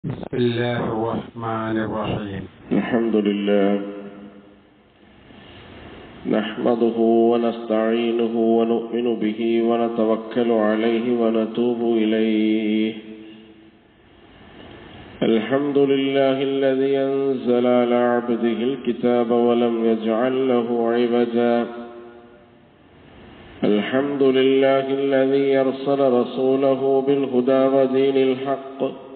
بسم الله الرحمن الرحيم. الحمد لله نحمده ونستعينه ونؤمن به ونتوكل عليه ونتوب إليه. الحمد لله الذي أنزل على عبده الكتاب ولم يجعل له عوجا. الحمد لله الذي أرسل رسوله بالهدى ودين الحق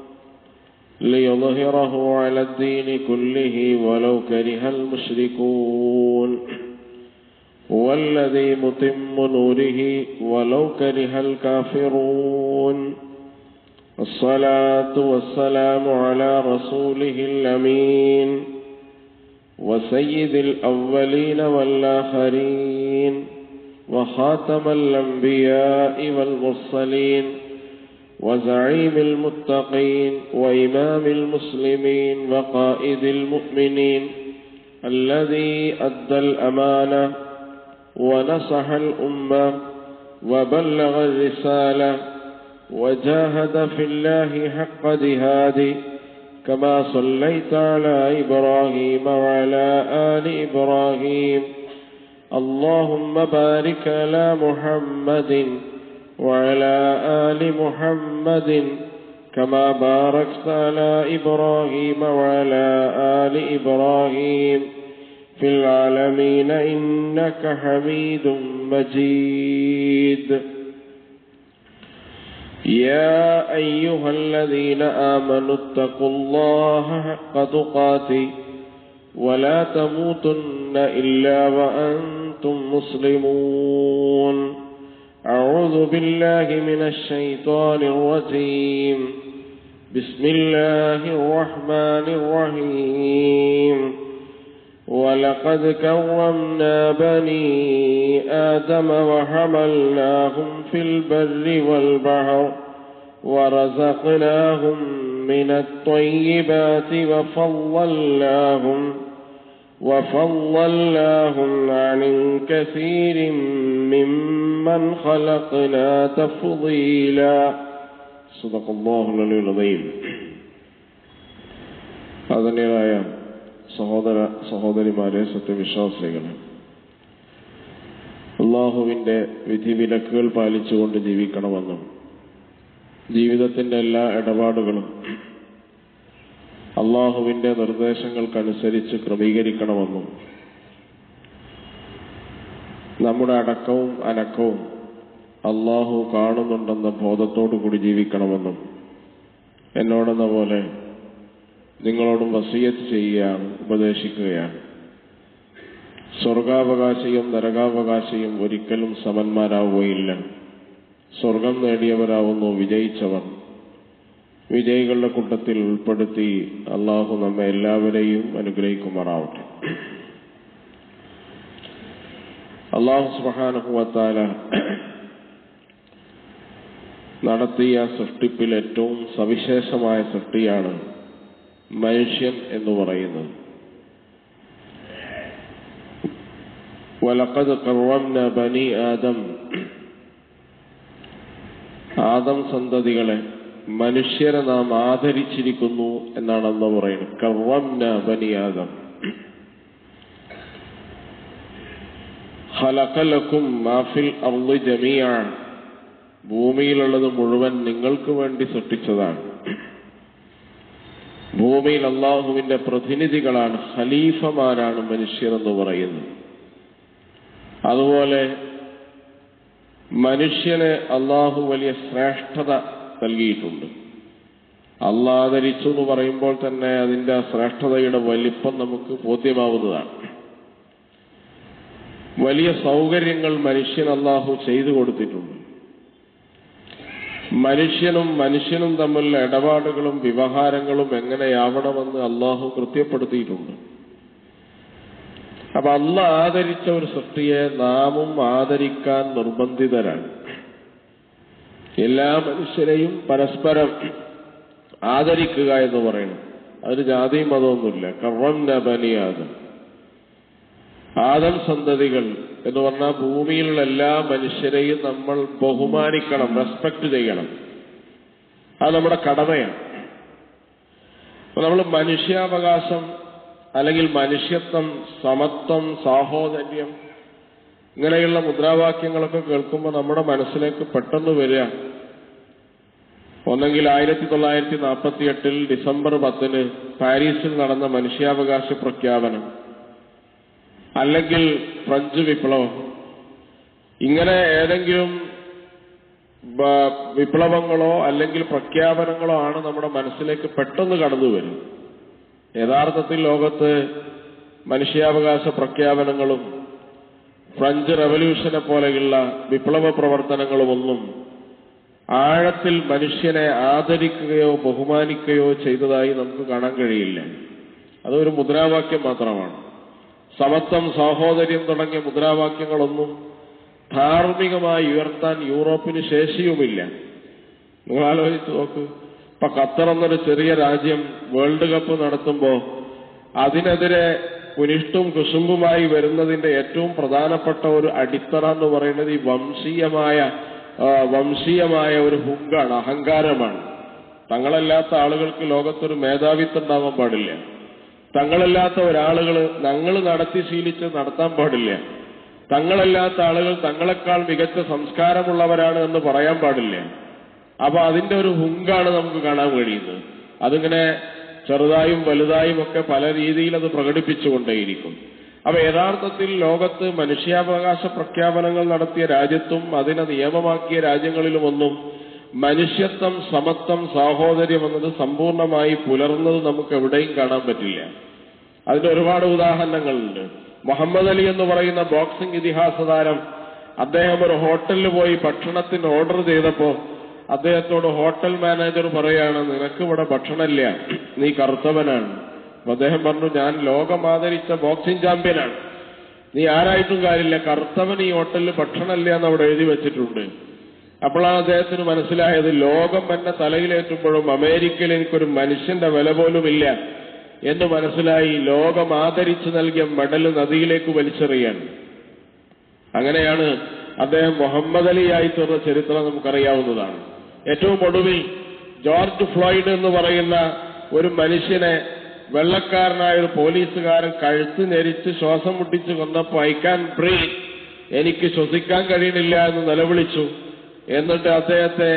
ليظهره على الدين كله ولو كره المشركون. هو الذي متم نوره ولو كره الكافرون. الصلاة والسلام على رسوله الأمين وسيد الأولين والآخرين وخاتم الأنبياء والمرسلين وزعيم المتقين وإمام المسلمين وقائد المؤمنين الذي أدى الأمانة ونصح الأمة وبلغ الرسالة وجاهد في الله حق جهاده. كما صليت على إبراهيم وعلى آل إبراهيم. اللهم بارك على محمد وعلى آل محمد كما باركت على إبراهيم وعلى آل إبراهيم في العالمين إنك حميد مجيد. يا أيها الذين آمنوا اتقوا الله حق تقاته ولا تموتن إلا وأنتم مسلمون. أعوذ بالله من الشيطان الرجيم. بسم الله الرحمن الرحيم. ولقد كرمنا بني آدم وحملناهم في البر والبحر ورزقناهم من الطيبات وفضلناهم عن كثير ممن خلقنا تفضيلا. صدق الله العلي العظيم. ആദരണീയരായ സഹോദരിമാരെ, സത്യവിശ്വാസികളെ, അള്ളാഹുവിൻ്റെ വിധിവിലക്കുകൾ പാലിച്ചുകൊണ്ട് ജീവിക്കണമെന്നും ജീവിതത്തിൻ്റെ എല്ലാ ഇടപാടുകളും അള്ളാഹുവിൻ്റെ നിർദ്ദേശങ്ങൾക്കനുസരിച്ച് ക്രമീകരിക്കണമെന്നും നമ്മുടെ അടക്കവും അനക്കവും അള്ളാഹു കാണുന്നുണ്ടെന്ന ബോധത്തോടു കൂടി ജീവിക്കണമെന്നും എന്നോടെന്ന പോലെ നിങ്ങളോടും വസിയത്ത് ചെയ്യുകയാണ്, ഉപദേശിക്കുകയാണ്. സ്വർഗാവകാശിയും നരകാവകാശിയും ഒരിക്കലും സമന്മാരാവുകയില്ല. സ്വർഗം നേടിയവരാവുന്നു വിജയിച്ചവർ. വിജയികളുടെ കൂട്ടത്തിൽ ഉൾപ്പെടുത്തി അള്ളാഹു നമ്മെ എല്ലാവരെയും അനുഗ്രഹിക്കുമാറാവട്ടെ. അള്ളാഹു സുബ്ഹാനഹു വ തആല നടത്തിയ സൃഷ്ടിപ്പിൽ ഏറ്റവും സവിശേഷമായ സൃഷ്ടിയാണ് മനുഷ്യൻ എന്ന് പറയുന്നത്. വലഖദ് കറംനാ ബനി ആദം, ആദം സന്തതികളെ, മനുഷ്യരെ നാം ആദരിച്ചിരിക്കുന്നു എന്നാണ് അല്ലാഹു പറയുന്നത്. കറംനാ ബനി ആദം. ഖലഖ ലക്കും മാ ഫിൽ അർളി ജമീഅ, ഭൂമിയിലുള്ളത് മുഴുവൻ നിങ്ങൾക്ക് വേണ്ടി സൃഷ്ടിച്ചതാണ്. ഭൂമിയിൽ അള്ളാഹുവിന്റെ പ്രതിനിധികളാണ്, ഖലീഫമാരാണ് മനുഷ്യർ എന്ന് പറയുന്നത്. അതുപോലെ മനുഷ്യന് അള്ളാഹു വലിയ ശ്രേഷ്ഠത നൽകിയിട്ടുണ്ട്. അള്ളാഹ് ആദരിച്ചു എന്ന് പറയുമ്പോൾ തന്നെ അതിന്റെ ശ്രേഷ്ഠതയുടെ വലിപ്പം നമുക്ക് ബോധ്യമാവുന്നതാണ്. വലിയ സൗകര്യങ്ങൾ മനുഷ്യൻ അള്ളാഹു ചെയ്തു കൊടുത്തിട്ടുണ്ട്. മനുഷ്യനും തമ്മിലുള്ള ഇടപാടുകളും വ്യവഹാരങ്ങളും എങ്ങനെയാവണമെന്ന് അള്ളാഹു കൃത്യപ്പെടുത്തിയിട്ടുണ്ട്. അപ്പൊ അള്ളാഹ് ആദരിച്ച ഒരു സൃഷ്ടിയെ നാമും ആദരിക്കാൻ നിർബന്ധിതരാണ്. എല്ലാ മനുഷ്യരെയും പരസ്പരം ആദരിക്കുക എന്ന് പറയണം. അതിന് ജാതിയും മതമൊന്നുമില്ല. കറംനാ ബനി ആദം, ആദം സന്തതികൾ എന്ന് പറഞ്ഞാൽ ഭൂമിയിലുള്ള എല്ലാ മനുഷ്യരെയും നമ്മൾ ബഹുമാനിക്കണം, റെസ്പെക്ട് ചെയ്യണം. അത് നമ്മുടെ കടമയാണ്. നമ്മൾ മനുഷ്യാവകാശം അല്ലെങ്കിൽ മനുഷ്യത്വം, സമത്വം, സാഹോദര്യം ഇങ്ങനെയുള്ള മുദ്രാവാക്യങ്ങളൊക്കെ കേൾക്കുമ്പോൾ നമ്മുടെ മനസ്സിലേക്ക് പെട്ടെന്ന് വരിക ഒന്നെങ്കിൽ 1948 ഡിസംബർ 10 പാരീസിൽ നടന്ന മനുഷ്യാവകാശ പ്രഖ്യാപനം, അല്ലെങ്കിൽ ഫ്രഞ്ച് വിപ്ലവം. ഇങ്ങനെ ഏതെങ്കിലും വിപ്ലവങ്ങളോ അല്ലെങ്കിൽ പ്രഖ്യാപനങ്ങളോ ആണ് നമ്മുടെ മനസ്സിലേക്ക് പെട്ടെന്ന് കടന്നു വരും. യഥാർത്ഥത്തിൽ ലോകത്ത് മനുഷ്യാവകാശ പ്രഖ്യാപനങ്ങളും ഫ്രഞ്ച് റവല്യൂഷനെ പോലെയുള്ള വിപ്ലവ പ്രവർത്തനങ്ങളുമൊന്നും ആഴത്തിൽ മനുഷ്യനെ ആദരിക്കുകയോ ബഹുമാനിക്കുകയോ ചെയ്തതായി നമുക്ക് കാണാൻ കഴിയില്ല. അതൊരു മുദ്രാവാക്യം മാത്രമാണ്. സമത്വം, സാഹോദര്യം തുടങ്ങിയ മുദ്രാവാക്യങ്ങളൊന്നും ധാർമ്മികമായി ഉയർത്താൻ യൂറോപ്പിന് ശേഷിയുമില്ല. നിങ്ങൾ ആലോചിച്ച് നോക്ക്. ഇപ്പൊ ഖത്തർ എന്നൊരു ചെറിയ രാജ്യം വേൾഡ് കപ്പ് നടത്തുമ്പോൾ അതിനെതിരെ കുനിഷ്ടും കുശുമ്പുമായി വരുന്നതിന്റെ ഏറ്റവും പ്രധാനപ്പെട്ട ഒരു അടിത്തറ എന്ന് പറയുന്നത് ഈ വംശീയമായ ഒരു ഹുങ്കാണ്, അഹങ്കാരമാണ്. തങ്ങളല്ലാത്ത ആളുകൾക്ക് ലോകത്തൊരു മേധാവിത്വം ഉണ്ടാവാൻ പാടില്ല. തങ്ങളല്ലാത്ത ഒരാളുകൾ ഞങ്ങൾ നടത്തി ശീലിച്ച് നടത്താൻ പാടില്ല. തങ്ങളല്ലാത്ത ആളുകൾ തങ്ങളെക്കാൾ മികച്ച സംസ്കാരമുള്ളവരാണ് എന്ന് പറയാൻ പാടില്ല. അപ്പൊ അതിന്റെ ഒരു ഹുങ്കാണ് നമുക്ക് കാണാൻ കഴിയുന്നത്. അതിങ്ങനെ ചെറുതായും വലുതായും ഒക്കെ പല രീതിയിൽ അത് പ്രകടിപ്പിച്ചുകൊണ്ടേയിരിക്കും. അപ്പൊ യഥാർത്ഥത്തിൽ ലോകത്ത് മനുഷ്യാവകാശ പ്രഖ്യാപനങ്ങൾ നടത്തിയ രാജ്യത്തും അതിനെ നിയമമാക്കിയ രാജ്യങ്ങളിലുമൊന്നും മനുഷ്യത്വം, സമത്വം, സാഹോദര്യം എന്നത് സമ്പൂർണമായി പുലർന്നത് നമുക്ക് എവിടെയും കാണാൻ പറ്റില്ല. അതിന്റെ ഒരുപാട് ഉദാഹരണങ്ങളുണ്ട്. മുഹമ്മദ് അലി എന്ന് പറയുന്ന ബോക്സിംഗ് ഇതിഹാസ താരം, അദ്ദേഹം ഒരു ഹോട്ടലിൽ പോയി ഭക്ഷണത്തിന് ഓർഡർ ചെയ്തപ്പോ അദ്ദേഹത്തോട് ഹോട്ടൽ മാനേജർ പറയാണ്, നിനക്ക് ഇവിടെ ഭക്ഷണമില്ല, നീ കറുത്തവനാണ്. അപ്പൊ അദ്ദേഹം പറഞ്ഞു, ഞാൻ ലോകം ആദരിച്ച ബോക്സിംഗ് ചാമ്പ്യനാണ്, നീ ആരായിട്ടും കാര്യമില്ല, കറുത്തവൻ ഈ ഹോട്ടലിൽ ഭക്ഷണമില്ല എന്ന് അവിടെ എഴുതി വെച്ചിട്ടുണ്ട്. അപ്പോഴാണ് അദ്ദേഹത്തിന് മനസ്സിലായത്, ലോകം എന്നെ തലയിലേറ്റുമ്പോഴും അമേരിക്കയിൽ എനിക്കൊരു മനുഷ്യന്റെ വില പോലുമില്ല എന്ന് മനസ്സിലായി. ലോകം ആദരിച്ചു നൽകിയ മെഡൽ നദിയിലേക്ക് വലിച്ചെറിയാൻ. അങ്ങനെയാണ് അദ്ദേഹം മുഹമ്മദ് അലിയായി തീർന്ന ചരിത്രം നമുക്കറിയാവുന്നതാണ്. ഏറ്റവും ഒടുവിൽ ജോർജ് ഫ്ലോയിഡ് എന്ന് പറയുന്ന ഒരു മനുഷ്യനെ വെള്ളക്കാരനായ ഒരു പോലീസുകാരൻ കഴുത്ത് ഞെരിച്ച് ശ്വാസം മുട്ടിച്ച് കൊന്നപ്പോൾ ഐ ക്യാൻ ബ്രീത്ത്, എനിക്ക് ശ്വസിക്കാൻ കഴിയണില്ല എന്ന് നിലവിളിച്ചു. എന്നിട്ട് അദ്ദേഹത്തെ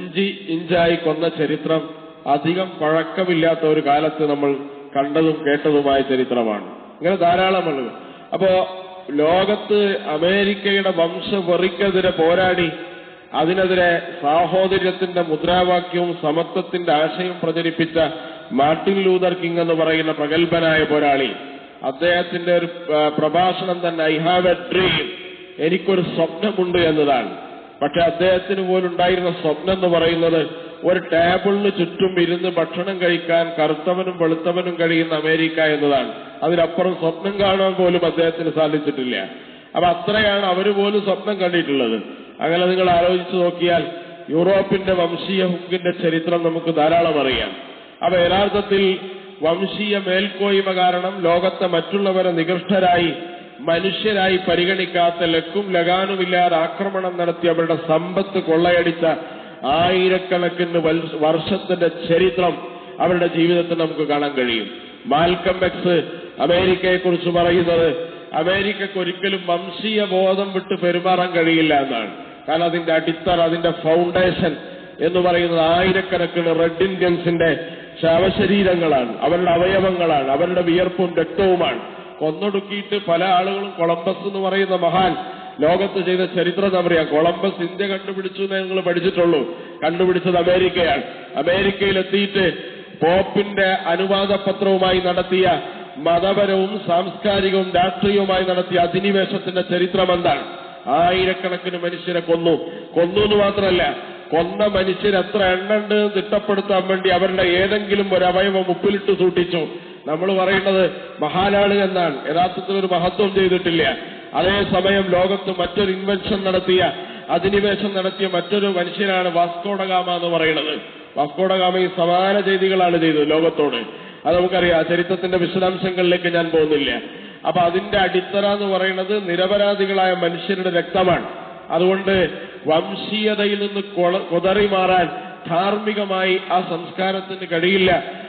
ഇഞ്ചായി കൊന്ന ചരിത്രം അധികം പഴക്കമില്ലാത്ത ഒരു കാലത്ത് നമ്മൾ കണ്ടതും കേട്ടതുമായ ചരിത്രമാണ്. ഇങ്ങനെ ധാരാളമുള്ള. അപ്പോ ലോകത്ത് അമേരിക്കയുടെ വംശവെറിക്കെതിരെ പോരാടി അതിനെതിരെ സാഹോദര്യത്തിന്റെ മുദ്രാവാക്യവും സമത്വത്തിന്റെ ആശയം പ്രചരിപ്പിച്ച മാർട്ടിൻ ലൂതർ കിങ് എന്ന് പറയുന്ന പ്രഗത്ഭനായ പോരാളി, അദ്ദേഹത്തിന്റെ ഒരു പ്രഭാഷണം തന്നെ ഐ ഹാവ് എ ഡ്രീം, എനിക്കൊരു സ്വപ്നമുണ്ട് എന്നതാണ്. പക്ഷെ അദ്ദേഹത്തിന് പോലുണ്ടായിരുന്ന സ്വപ്നം എന്ന് പറയുന്നത് ഒരു ടേബിളിന് ചുറ്റും ഇരുന്ന് ഭക്ഷണം കഴിക്കാൻ കറുത്തവനും വെളുത്തവനും കഴിയുന്ന അമേരിക്ക എന്നതാണ്. അതിനപ്പുറം സ്വപ്നം കാണാൻ പോലും അദ്ദേഹത്തിന് സാധിച്ചിട്ടില്ല. അപ്പൊ അത്രയാണ് അവർ പോലും സ്വപ്നം കണ്ടിട്ടുള്ളത്. അങ്ങനെ നിങ്ങൾ ആലോചിച്ചു നോക്കിയാൽ യൂറോപ്പിന്റെ വംശീയ ഹുക്കിന്റെ ചരിത്രം നമുക്ക് ധാരാളം അറിയാം. അപ്പൊ യഥാർത്ഥത്തിൽ വംശീയ മേൽക്കോയ്മ കാരണം ലോകത്തെ മറ്റുള്ളവരെ നികൃഷ്ടരായി, മനുഷ്യരായി പരിഗണിക്കാത്ത, ലക്കും ലഗാനുമില്ലാതെ ആക്രമണം നടത്തി അവരുടെ സമ്പത്ത് കൊള്ളയടിച്ച ആയിരക്കണക്കിന് വർഷത്തിന്റെ ചരിത്രം അവരുടെ ജീവിതത്തിൽ നമുക്ക് കാണാൻ കഴിയും. മാൽക്കം എക്സ് അമേരിക്കയെക്കുറിച്ച് പറയുന്നത്, അമേരിക്കക്ക് ഒരിക്കലും വംശീയ ബോധം വിട്ട് പെരുമാറാൻ കഴിയില്ല എന്നാണ്. കാരണം അതിന്റെ അടിത്തറ, അതിന്റെ ഫൗണ്ടേഷൻ എന്ന് പറയുന്നത് ആയിരക്കണക്കിന് റെഡ് ഇന്ത്യൻസിന്റെ ശവശരീരങ്ങളാണ്, അവരുടെ അവയവങ്ങളാണ്, അവരുടെ വിയർപ്പും രക്തവുമാണ്. കൊന്നൊടുക്കിയിട്ട് പല ആളുകളും കൊളംബസ് എന്ന് പറയുന്ന മഹാൻ ലോകത്ത് ചെയ്ത ചരിത്രം നമുക്കറിയാം. കൊളംബസ് ഇന്ത്യ കണ്ടുപിടിച്ചു എന്ന് നിങ്ങൾ പഠിച്ചിട്ടുള്ളൂ. കണ്ടുപിടിച്ചത് അമേരിക്കയാണ്. അമേരിക്കയിലെത്തിയിട്ട് പോപ്പിന്റെ അനുവാദപത്രവുമായി നടത്തിയ മതപരവും സാംസ്കാരികവും രാഷ്ട്രീയവുമായി നടത്തിയ അധിനിവേശത്തിന്റെ ചരിത്രം എന്താണ്? ആയിരക്കണക്കിന് മനുഷ്യരെ കൊന്നു എന്ന് മാത്രമല്ല, കൊന്ന മനുഷ്യരെത്ര എണ്ണുണ്ട് തിട്ടപ്പെടുത്താൻ വേണ്ടി അവരുടെ ഏതെങ്കിലും ഒരു അവയവം ഉപ്പിലിട്ട് സൂക്ഷിച്ചു. നമ്മൾ പറയുന്നത് മഹാനാണ് എന്നാണ്, യഥാർത്ഥത്തിൽ ഒരു മഹത്വം ചെയ്തിട്ടില്ല. അതേസമയം ലോകത്ത് മറ്റൊരു ഇൻവെൻഷൻ നടത്തിയ, അധിനിവേശം നടത്തിയ മറ്റൊരു മനുഷ്യനാണ് വാസ്കോഡഗാമ എന്ന് പറയുന്നത്. വാസ്കോഡഗാമയും സമാന ചെയ്തികളാണ് ചെയ്തത് ലോകത്തോട്. അത് നമുക്കറിയാം. ചരിത്രത്തിന്റെ വിശദാംശങ്ങളിലേക്ക് ഞാൻ പോകുന്നില്ല. അപ്പൊ അതിന്റെ അടിത്തറ എന്ന് പറയുന്നത് നിരപരാധികളായ മനുഷ്യരുടെ രക്തമാണ്. അതുകൊണ്ട് വംശീയതയിൽ നിന്ന് കുതറി മാറാൻ ധാർമ്മികമായി ആ സംസ്കാരത്തിന് കഴിയില്ല.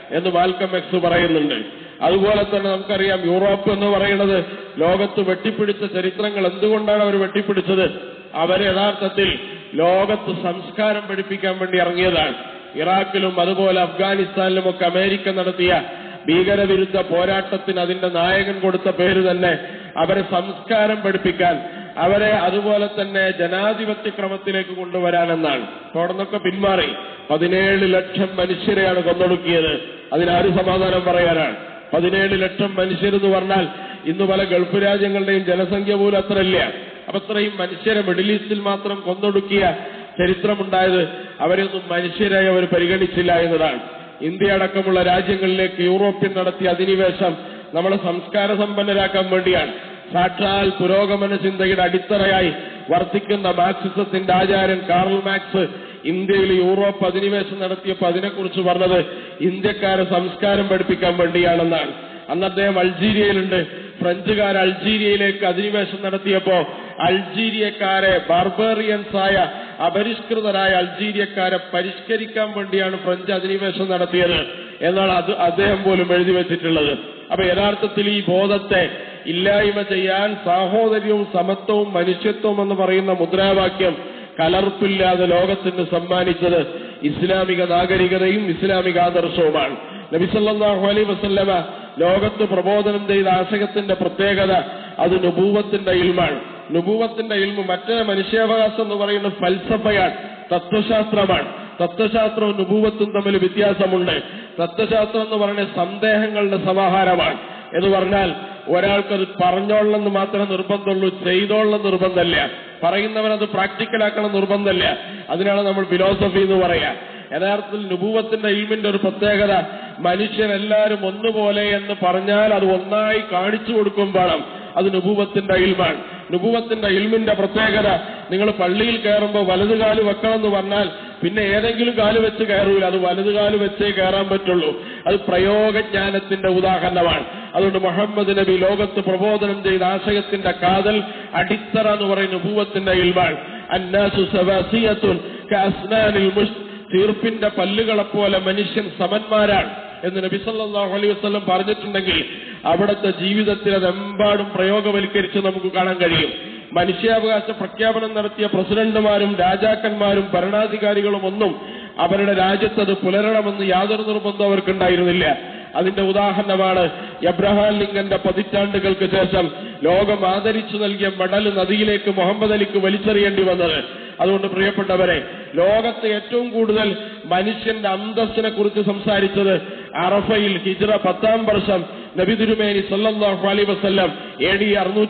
എന്ന് മാൽക്കം എക്സ് പറയുന്നുണ്ട്. അതുപോലെ തന്നെ നമുക്കറിയാം യൂറോപ്പ് എന്ന് പറയുന്നത് ലോകത്ത് വെട്ടിപ്പിടിച്ച ചരിത്രങ്ങൾ എന്തുകൊണ്ടാണ് അവർ വെട്ടിപ്പിടിച്ചത്? അവർ യഥാർത്ഥത്തിൽ ലോകത്ത് സംസ്കാരം പഠിപ്പിക്കാൻ വേണ്ടി ഇറങ്ങിയതാണ്. ഇറാഖിലും അതുപോലെ അഫ്ഗാനിസ്ഥാനിലുമൊക്കെ അമേരിക്ക നടത്തിയ ഭീകരവിരുദ്ധ പോരാട്ടത്തിന് അതിന്റെ നായകൻ കൊടുത്ത പേര് തന്നെ അവരെ സംസ്കാരം പഠിപ്പിക്കാൻ, അവരെ അതുപോലെ തന്നെ ജനാധിപത്യ ക്രമത്തിലേക്ക് കൊണ്ടുവരാനെന്നാണ്. തുടർന്നൊക്കെ പിന്മാറി 17 ലക്ഷം മനുഷ്യരെയാണ് കൊന്നൊടുക്കിയത്. അതിനാര് സമാധാനം പറയാനാണ്? 17 ലക്ഷം മനുഷ്യരെന്ന് പറഞ്ഞാൽ ഇന്ന് പല ഗൾഫ് രാജ്യങ്ങളുടെയും ജനസംഖ്യ പോലും അത്രയില്ല. അപ്പൊ അത്രയും മനുഷ്യരെ മിഡിൽ ഈസ്റ്റിൽ മാത്രം കൊന്നൊടുക്കിയ ചരിത്രമുണ്ടായത് അവരെയൊന്നും മനുഷ്യരായി അവർ പരിഗണിച്ചില്ല എന്നതാണ്. ഇന്ത്യ അടക്കമുള്ള രാജ്യങ്ങളിലേക്ക് യൂറോപ്യൻ നടത്തിയ അധിനിവേശം നമ്മളെ സംസ്കാര സമ്പന്നരാക്കാൻ വേണ്ടിയാണ്. സാക്ഷാൽ പുരോഗമന ചിന്തയുടെ അടിത്തറയായി വർത്തിക്കുന്ന മാർക്സിസത്തിന്റെ ആചാര്യൻ കാർൽ മാർക്സ് ഇന്ത്യയിൽ യൂറോപ്പ് അധിനിവേശം നടത്തിയപ്പോൾ അതിനെക്കുറിച്ച് പറഞ്ഞത് ഇന്ത്യക്കാരെ സംസ്കാരം പഠിപ്പിക്കാൻ വേണ്ടിയാണെന്നാണ്. അന്ന് അദ്ദേഹം അൾജീരിയയിലുണ്ട്. ഫ്രഞ്ചുകാർ അൾജീരിയയിലേക്ക് അധിനിവേശം നടത്തിയപ്പോ അൾജീരിയക്കാരെ ബാർബേറിയൻസായ അപരിഷ്കൃതരായ അൾജീരിയക്കാരെ പരിഷ്കരിക്കാൻ വേണ്ടിയാണ് ഫ്രഞ്ച് അധിനിവേശം നടത്തിയത് എന്നാണ് അദ്ദേഹം പോലും എഴുതി വെച്ചിട്ടുള്ളത്. അപ്പൊ യഥാർത്ഥത്തിൽ ഈ ബോധത്തെ ഇല്ലായ്മ ചെയ്യാൻ സാഹോദര്യവും സമത്വവും മനുഷ്യത്വവും എന്ന് പറയുന്ന മുദ്രാവാക്യം കലർപ്പില്ലാതെ ലോകത്തിന് സമ്മാനിച്ചത് ഇസ്ലാമിക നാഗരികതയും ഇസ്ലാമിക ആദർശവുമാണ്. നബി സല്ലല്ലാഹു അലൈഹി വസല്ലമ ലോകത്ത് പ്രബോധനം ചെയ്ത ആശയത്തിന്റെ പ്രത്യേകത അത് നുബൂവത്തിന്റെ ഇൽമാണ്. നുബൂവത്തിന്റെ ഇൽമ് മറ്റേ മനുഷ്യാവകാശം എന്ന് പറയുന്ന ഫൽസഫയാണ്, തത്വശാസ്ത്രമാണ്. തത്വശാസ്ത്രവും നുബൂവത്തും തമ്മിൽ വ്യത്യാസമുണ്ട്. തത്വശാസ്ത്രം എന്ന് പറയുന്നത് സന്ദേഹങ്ങളുടെ സമാഹാരമാണ്. എന്ന് പറഞ്ഞാൽ ഒരാൾക്കത് പറഞ്ഞോളണമെന്ന് മാത്രമേ നിർബന്ധമുള്ളൂ, ചെയ്തോളണം നിർബന്ധമല്ല. പറയുന്നവനത് പ്രാക്ടിക്കലാക്കണം നിർബന്ധമല്ല. അതിനാണ് നമ്മൾ ഫിലോസഫി എന്ന് പറയാ. യഥാർത്ഥത്തിൽ നുബൂവത്തിന്റെ ഇൽമിന്റെ ഒരു പ്രത്യേകത മനുഷ്യരെല്ലാവരും ഒന്നുപോലെ എന്ന് പറഞ്ഞാൽ അത് ഒന്നായി കാണിച്ചു കൊടുക്കും വേണം. അത് നുബൂവത്തിന്റെ ഇൽമാണ്. നുബൂവത്തിന്റെ ഇൽമിന്റെ പ്രത്യേകത നിങ്ങൾ പള്ളിയിൽ കയറുമ്പോൾ വലതുകാല് വെക്കണം എന്ന് പറഞ്ഞാൽ പിന്നെ ഏതെങ്കിലും കാല് വെച്ച് കയറൂല, അത് വലതുകാല് വെച്ചേ കയറാൻ പറ്റുള്ളൂ. അത് പ്രയോഗജ്ഞാനത്തിന്റെ ഉദാഹരണമാണ്. അതുകൊണ്ട് മുഹമ്മദ് നബി ലോകത്ത് പ്രബോധനം ചെയ്ത ആശയത്തിന്റെ കാതൽ അടിത്തറ എന്ന് പറയുന്ന നുബൂവത്തിന്റെ ഇൽമാണ്. അന്നാസു സവാസിയത്തുൻ കഅസ്നാനിൽ മുഷ്ത്, തീർപ്പിന്റെ പല്ലുകളെപ്പോലെ മനുഷ്യൻ സമന്മാരാണ് എന്ന് നബി സല്ലല്ലാഹു അലൈഹി വസല്ലം പറഞ്ഞിട്ടുണ്ടെങ്കിൽ അവിടുത്തെ ജീവിതത്തിൽ അതെമ്പാടും പ്രയോഗവൽക്കരിച്ച് നമുക്ക് കാണാൻ കഴിയും. മനുഷ്യാവകാശ പ്രഖ്യാപനം നടത്തിയ പ്രസിഡന്റുമാരും രാജാക്കന്മാരും ഭരണാധികാരികളും ഒന്നും അവരുടെ രാജ്യത്തത് പുലരണമെന്ന് യാതൊരു നിർബന്ധം അവർക്കുണ്ടായിരുന്നില്ല. അതിന്റെ ഉദാഹരണമാണ് എബ്രഹാം ലിങ്കന്റെ പതിറ്റാണ്ടുകൾക്ക് ശേഷം ലോകം ആദരിച്ചു നൽകിയ മെഡൽ നദിയിലേക്ക് മുഹമ്മദ് അലിക്ക് വലിച്ചെറിയേണ്ടി വന്നത്. അതുകൊണ്ട് പ്രിയപ്പെട്ടവരെ, ലോകത്ത് ഏറ്റവും കൂടുതൽ മനുഷ്യന്റെ അന്തസ്സിനെ കുറിച്ച് സംസാരിച്ചത് അറഫയിൽ ഹിജ്റ 10-ാം വർഷം നബി തിരുമേനി സല്ലല്ലാഹു അലൈഹി വസല്ലം AD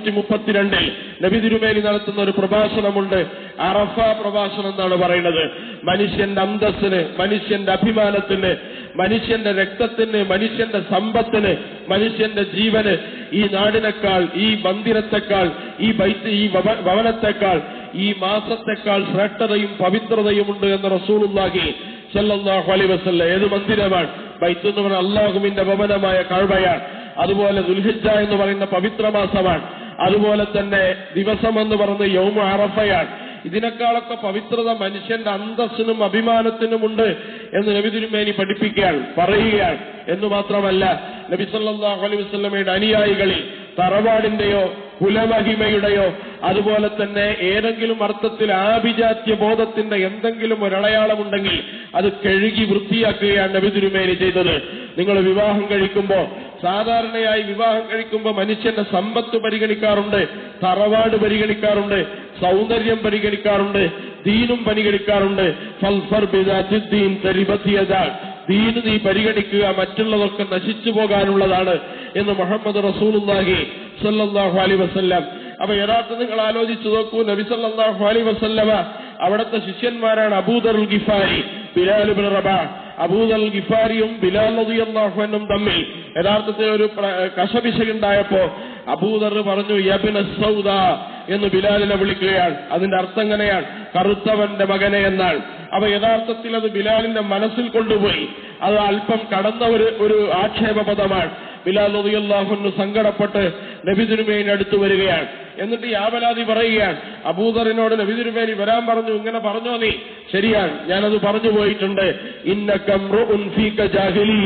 632 നബി തിരുമേനി നടത്തുന്ന ഒരു പ്രഭാഷണമുണ്ട്. അറഫ പ്രഭാഷണം എന്നാണ് പറയുന്നത്. മനുഷ്യന്റെ അന്തസ്സിന്, മനുഷ്യന്റെ അഭിമാനത്തിന്, മനുഷ്യന്റെ രക്തത്തിന്, മനുഷ്യന്റെ സമ്പത്തിന്, മനുഷ്യന്റെ ജീവന് ഈ നാടിനേക്കാൾ, ഈ മന്ദിരത്തെക്കാൾ, ഈ ഭവനത്തെക്കാൾ, ഈ മാസത്തെക്കാൾ ശ്രേഷ്ഠതയും പവിത്രതയുമുണ്ട് എന്ന് റസൂലുള്ളാഹി സല്ലല്ലാഹു അലൈഹി വസല്ലം. ഏത് മന്ദിരമാണ്? ബൈത്ത് എന്ന് പറയുന്ന അല്ലാഹുവിന്റെ ഭവനമായ കഅബയാണ്. അതുപോലെ ദുൽഹിജ്ജ എന്ന് പറയുന്ന പവിത്ര മാസമാണ്. അതുപോലെ തന്നെ ദിവസം എന്ന് പറയുന്ന യൗമ അറഫയാണ്. ഇതിനേക്കാളൊക്കെ പവിത്രത മനുഷ്യന്റെ അന്തസ്സിനും അഭിമാനത്തിനുമുണ്ട് എന്ന് നബി തിരുമേനി പഠിപ്പിക്കുകയാണ്, പറയുകയാണ്. എന്ന് മാത്രമല്ല, നബി സല്ലല്ലാഹു അലൈഹി വസല്ലമയുടെ അനുയായികളിൽ തറവാടിന്റെയോ കുലമഹിമയുടെയോ അതുപോലെ തന്നെ ഏതെങ്കിലും അർത്ഥത്തിൽ ആഭിജാത്യ ബോധത്തിന്റെ എന്തെങ്കിലും ഒരടയാളമുണ്ടെങ്കിൽ അത് കഴുകി വൃത്തിയാക്കുകയാണ് നബി തിരുമേനി ചെയ്തത്. നിങ്ങൾ വിവാഹം കഴിക്കുമ്പോൾ, സാധാരണയായി വിവാഹം കഴിക്കുമ്പോൾ മനുഷ്യന്റെ സമ്പത്ത് പരിഗണിക്കാറുണ്ട്, തറവാട് പരിഗണിക്കാറുണ്ട്, സൗന്ദര്യം പരിഗണിക്കാറുണ്ട്, ദീനും പരിഗണിക്കാറുണ്ട്. ഫൽഫർ ബിദാത്തിദ്ദീൻ തരിബത് യദാക്, ദീന് നീ പരിഗണിക്കുക, മറ്റുള്ളതൊക്കെ നശിച്ചു പോകാനുള്ളതാണ് എന്ന് മുഹമ്മദ് റസൂലുള്ളാഹി സല്ലല്ലാഹു അലൈഹി വസല്ലം. അപ്പൊ യഥാർത്ഥം നിങ്ങൾ ആലോചിച്ചു നോക്കൂ, നബി സല്ലല്ലാഹു അലൈഹി വസല്ലമ അവിടുത്തെ ശിഷ്യന്മാരാണ് അബൂദറുൽ ഗിഫാരി, ബിലാൽ ഇബ്നു റബാഹ്. അബൂദറുൽ ഗിഫാരിയും ബിലാൽ റളിയല്ലാഹു അൻഹും തമ്മിൽ യഥാർത്ഥത്തിൽ ഒരു കശപിശയുണ്ടായപ്പോ അബൂദർ പറഞ്ഞു യബ്ന സൗദ എന്ന് ബിലാലിനെ വിളിക്കുകയാണ്. അതിന്റെ അർത്ഥം എങ്ങനെയാണ്? കറുത്തവന്റെ മകനെ എന്നാണ്. അപ്പൊ യഥാർത്ഥത്തിൽ അത് ബിലാലിന്റെ മനസ്സിൽ കൊണ്ടുപോയി. അത് അല്പം കടന്ന ഒരു ആക്ഷേപ പദമാണ്. ബിലാൽ റളിയല്ലാഹു അൻഹു സങ്കടപ്പെട്ട് നബി തിരുമേനി അടുത്ത് വരികയാണ്. എന്നിട്ട് യാവലാതി പറയുകയാണ്. അബൂദറിനോട് നബി തിരുമേനി വരാൻ പറഞ്ഞു. ഇങ്ങനെ പറഞ്ഞോ നീ? ശരിയാണ്, ഞാനത് പറഞ്ഞു പോയിട്ടുണ്ട്. ഇന്നക ഇംറുഉൻ ഫീക ജാഹിലിയ്യ,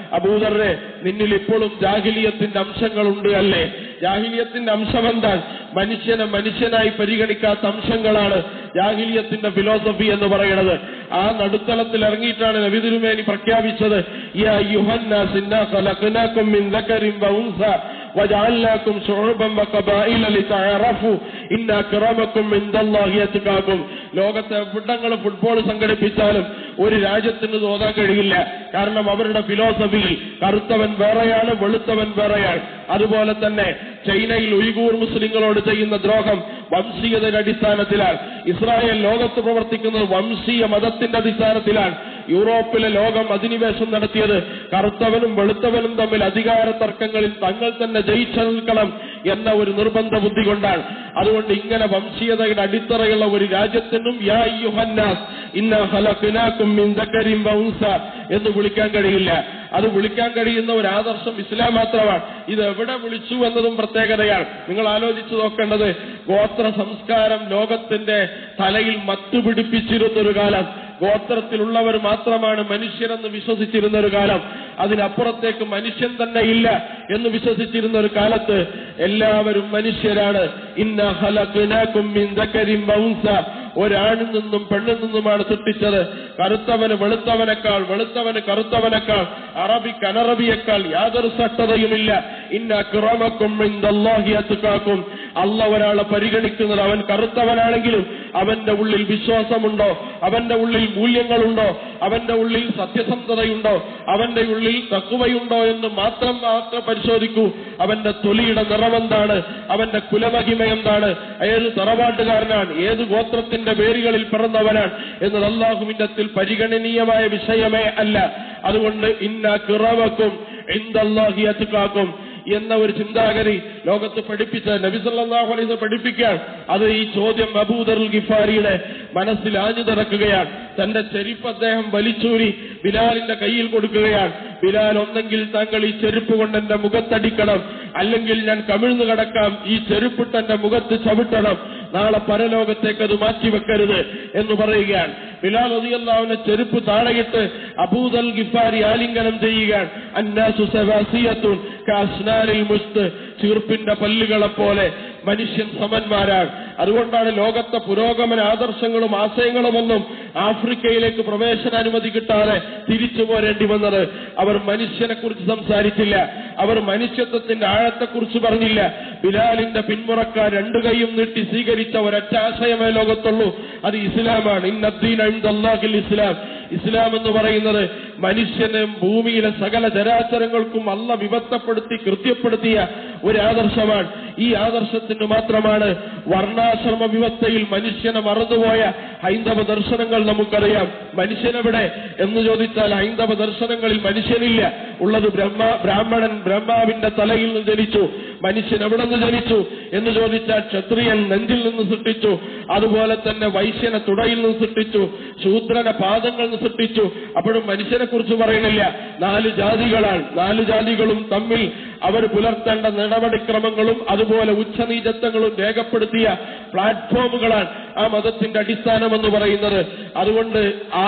അബൂദർറെ, നിന്നിൽ ഇപ്പോഴും ജാഹിലിയത്തിന്റെ അംശങ്ങളുണ്ട് അല്ലേ? ജാഹിലിയത്തിന്റെ അംശം എന്താണ്? മനുഷ്യനെ മനുഷ്യനായി പരിഗണിക്കാത്ത അംശങ്ങളാണ് ജാഹിലിയത്തിന്റെ ഫിലോസഫി എന്ന് പറയുന്നത്. ആ നടുത്തളത്തിൽ ഇറങ്ങിയിട്ടാണ് നബി തിരുമേനി പ്രഖ്യാപിച്ചത്, യാ അയ്യുഹന്നാസ് ഇന്നാ ഖലഖനാകും മിൻ ദക്കരിൻ വഉൻസ വജഅൽനാകും ശുഉബൻ വഖബായില ലിതഅറഫു ഇന്ന അക്രമകും ഇൻദല്ലാഹി അത്ഖാകും. ലോകത്തെ എവിടങ്ങൾ ഫുട്ബോൾ സംഘടിപ്പിച്ചാലും ഒരു രാജ്യത്തിന് തോന്നാൻ കഴിയില്ല. കാരണം അവരുടെ ഫിലോസഫിയിൽ കറുത്തവൻ വേറെയാണ്, വെളുത്തവൻ വേറെയാണ്. അതുപോലെ തന്നെ ചൈനയിൽ ഉയ്ഗൂർ മുസ്ലിങ്ങളോട് ചെയ്യുന്ന ദ്രോഹം വംശീയതയുടെ അടിസ്ഥാനത്തിലാണ്. ഇസ്രായേൽ ലോകത്ത് പ്രവർത്തിക്കുന്നത് വംശീയ മതത്തിന്റെ അടിസ്ഥാനത്തിലാണ്. യൂറോപ്പിലെ ലോകം അധിനിവേശം നടത്തിയത് കറുത്തവനും വെളുത്തവനും തമ്മിൽ അധികാര തർക്കങ്ങളിൽ തങ്ങൾ തന്നെ ജയിച്ചു നിൽക്കണം എന്ന ഒരു നിർബന്ധ ബുദ്ധി കൊണ്ടാണ്. അതുകൊണ്ട് ഇങ്ങനെ വംശീയതയുടെ അടിത്തറയുള്ള ഒരു രാജ്യത്തിനും യാ അയ്യുഹന്നാസ് ഇന്നാ ഖലഖനാകും മിൻ ദക്കരിൻ വഉൻസ എന്ന് വിളിക്കാൻ കഴിയില്ല. അത് വിളിക്കാൻ കഴിയുന്ന ഒരു ആദർശം ഇസ്ലാം മാത്രമാണ്. ഇത് എവിടെ വിളിച്ചു എന്നതും പ്രത്യേകതയാണ്. നിങ്ങൾ ആലോചിച്ചു നോക്കേണ്ടത്, ഗോത്ര സംസ്കാരം ലോകത്തിന്റെ തലയിൽ മത്തുപിടിപ്പിച്ചിരുന്നൊരു കാലം, ഗോത്രത്തിലുള്ളവർ മാത്രമാണ് മനുഷ്യരെന്ന് വിശ്വസിച്ചിരുന്ന ഒരു കാലം, അതിനപ്പുറത്തേക്ക് മനുഷ്യൻ തന്നെ ഇല്ല എന്ന് വിശ്വസിച്ചിരുന്ന ഒരു കാലത്ത് എല്ലാവരും മനുഷ്യരാണ്. ഇന്നാ ഖലഖനാകും മിൻ ദക്കരിൻ വഉൻസ, ഒരാണിൽ നിന്നും പെണ്ണിൽ നിന്നുമാണ് സൃഷ്ടിച്ചത്. കറുത്തവന് വെളുത്തവനേക്കാൾ, വെളുത്തവന് കറുത്തവനേക്കാൾ, അറബിക്ക് അനറബിയേക്കാൾ യാതൊരു ശ്രദ്ധതയുമില്ല. ഇന്ന അക്രമക്കും ഇൻദല്ലാഹി അത്ഖാകും. അല്ലാഹു ഒരാളെ പരിഗണിക്കുന്നത് അവൻ കറുത്തവനാണെങ്കിലും അവന്റെ ഉള്ളിൽ വിശ്വാസമുണ്ടോ, അവന്റെ ഉള്ളിൽ മൂല്യങ്ങളുണ്ടോ, അവന്റെ ഉള്ളിൽ സത്യസന്ധതയുണ്ടോ, അവന്റെ ഉള്ളിൽ തഖ്വയുണ്ടോ എന്ന് മാത്രം പരിശോധിക്കൂ. അവന്റെ തൊലിയുടെ നിറമെന്താണ്, അവന്റെ കുലമഹിമ എന്താണ്, ഏത് തറവാട്ടുകാരനാണ്, ഏത് ഗോത്രത്തിന്റെ പേരുകളിൽ പിറന്നവനാണ് എന്നത് അല്ലാഹുവിന്റെ പരിഗണനീയമായ വിഷയമേ അല്ല. അതുകൊണ്ട് ഇന്ന അക്രമക്കും ഇൻദല്ലാഹി അത്ഖാകും എന്ന ഒരു ചിന്താഗതി ലോകത്ത് പഠിപ്പിച്ച നബി സല്ലല്ലാഹു അലൈഹി വസല്ലം പഠിപ്പിക്കാൻ, അത് ഈ ചോദ്യം അബൂദർ ഗിഫാരിയുടെ മനസ്സിൽ ആഞ്ഞു നടക്കുകയാണ്. തന്റെ ചെരുപ്പ് അദ്ദേഹം വലിച്ചൂരി ബിലാലിന്റെ കയ്യിൽ കൊടുക്കുകയാണ്. ബിലാൽ, ഒന്നെങ്കിൽ താങ്കൾ ഈ ചെരുപ്പ് കൊണ്ട് എന്റെ മുഖത്തടിക്കണം, അല്ലെങ്കിൽ ഞാൻ കമിഴ്ന്നു കിടക്കാം, ഈ ചെരുപ്പിട്ട് എന്റെ മുഖത്ത് ചവിട്ടണം, നാളെ പരലോകത്തേക്ക് അത് മാറ്റിവെക്കരുത് എന്ന് പറയുകയാണ്. ബിലാൽ റളിയല്ലാഹു അൻഹു ചെരുപ്പ് താഴെയിട്ട് അബൂദർ ഗിഫാരി ആലിംഗനം ചെയ്യുകയാണ്. അന്നാസു സവാസിയത്തുൻ കഅസ്നാരിൽ മുസ്ത്, ചീർപ്പിന്റെ പല്ലുകളെ പോലെ മനുഷ്യൻ സമന്മാരാണ്. അതുകൊണ്ടാണ് ലോകത്തെ പുരോഗമന ആദർശങ്ങളും ആശയങ്ങളുമൊന്നും ആഫ്രിക്കയിലേക്ക് പ്രവേശനാനുമതി കിട്ടാതെ തിരിച്ചു പോരേണ്ടി വന്നത്. അവർ മനുഷ്യനെ കുറിച്ച് സംസാരിച്ചില്ല, അവർ മനുഷ്യത്വത്തിന്റെ ആഴത്തെക്കുറിച്ച് പറഞ്ഞില്ല. ബിലാലിന്റെ പിന്മുറക്കാർ രണ്ടു കൈയും നീട്ടി സ്വീകരിച്ച ഒരൊറ്റ ആശയമേ ലോകത്തുള്ളൂ, അത് ഇസ്ലാമാണ്. ഇന്നദ്ദീന ഇൻദല്ലാഹിൽ ഇസ്ലാം. ഇസ്ലാം എന്ന് പറയുന്നത് മനുഷ്യനും ഭൂമിയിലെ സകല ചരാചരങ്ങൾക്കും അല്ലാഹു വിഭക്തപ്പെടുത്തി കൃത്യപ്പെടുത്തിയ ഒരു ആദർശമാണ്. ഈ ആദർശത്തിന് മാത്രമാണ് വർണ്ണാശ്രമ വിവസ്ഥയിൽ മനുഷ്യനെ മറന്നുപോയ ഹൈന്ദവ ദർശനങ്ങൾ നമുക്കറിയാം. മനുഷ്യനെവിടെ എന്ന് ചോദിച്ചാൽ ഹൈന്ദവ ദർശനങ്ങളിൽ മനുഷ്യനില്ല. ഉള്ളത് ബ്രാഹ്മണൻ ബ്രഹ്മാവിന്റെ തലയിൽ നിന്ന് ജനിച്ചു. മനുഷ്യൻ എവിടെ നിന്ന് ജനിച്ചു എന്ന് ചോദിച്ചാൽ ക്ഷത്രിയൻ നെഞ്ചിൽ നിന്ന് സൃഷ്ടിച്ചു, അതുപോലെ തന്നെ വൈശ്യനെ തുടയിൽ നിന്ന് സൃഷ്ടിച്ചു, ശൂദ്രനെ പാദങ്ങളിൽ നിന്ന് സൃഷ്ടിച്ചു. അപ്പോഴും മനുഷ്യനെ കുറിച്ച് പറയുന്നില്ല. 4 ജാതികളാണ്. 4 ജാതികളും തമ്മിൽ അവർ പുലർത്തേണ്ട നടപടിക്രമങ്ങളും അതുപോലെ ഉച്ചനീചത്വങ്ങളും രേഖപ്പെടുത്തിയ പ്ലാറ്റ്ഫോമുകളാണ് ആ മതത്തിന്റെ അടിസ്ഥാനമെന്ന് പറയുന്നത്. അതുകൊണ്ട്